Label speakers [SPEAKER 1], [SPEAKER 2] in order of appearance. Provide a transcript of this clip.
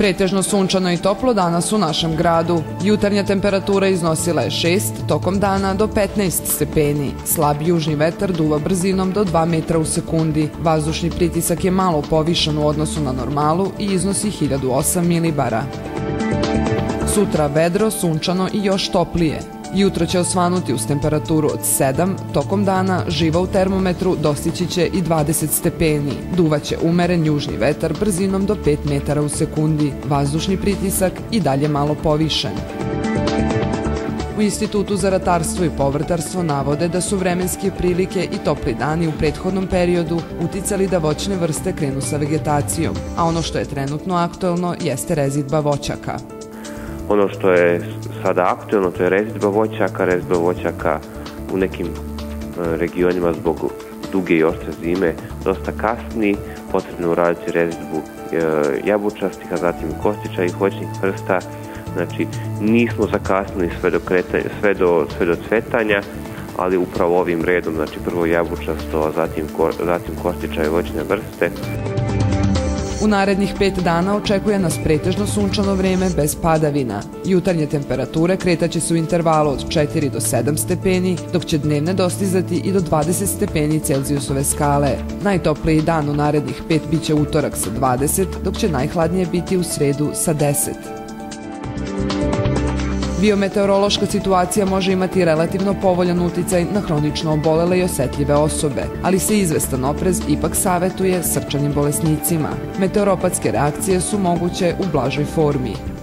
[SPEAKER 1] Pretežno sunčano i toplo danas u našem gradu. Jutarnja temperatura iznosila je 6, tokom dana do 15 stepeni. Slab južni vetar duva brzinom do 2 metra u sekundi. Vazdušni pritisak je malo povišan u odnosu na normalu i iznosi 1008 milibara. Sutra vedro, sunčano i još toplije. Jutro će osvanuti uz temperaturu od 7, tokom dana živa u termometru dostići će i 20 stepeni. Duvaće umeren južni vetar brzinom do 5 metara u sekundi. Vazdušni pritisak i dalje malo povišen. U Institutu za ratarstvo i povrtarstvo navode da su vremenske prilike i topli dani u prethodnom periodu uticali da voćne vrste krenu sa vegetacijom, a ono što je trenutno aktuelno jeste rezidba voćaka.
[SPEAKER 2] Ono što je sada aktuelno, to je rezidba voćaka. Rezidba voćaka u nekim regionima zbog duge i oštre zime dosta kasni. Potrebno uraditi rezidbu jabučastih, a zatim kostića i voćnih vrsta. Znači, nismo zakasnili sve do cvetanja, ali upravo ovim redom, znači prvo jabučasto, a zatim kostića i voćne vrste.
[SPEAKER 1] U narednih 5 dana očekuje nas pretežno sunčano vreme bez padavina. Jutarnje temperature kretaće se u intervalu od 4 do 7 stepeni, dok će dnevne dostizati i do 20 stepeni Celzijusove skale. Najtopliji dan u narednih 5 biće utorak sa 20, dok će najhladnije biti u sredu sa 10. Biometeorološka situacija može imati relativno povoljan uticaj na hronično obolele i osetljive osobe, ali se izvestan oprez ipak savetuje srčanim bolesnicima. Meteoropatske reakcije su moguće u blažoj formi.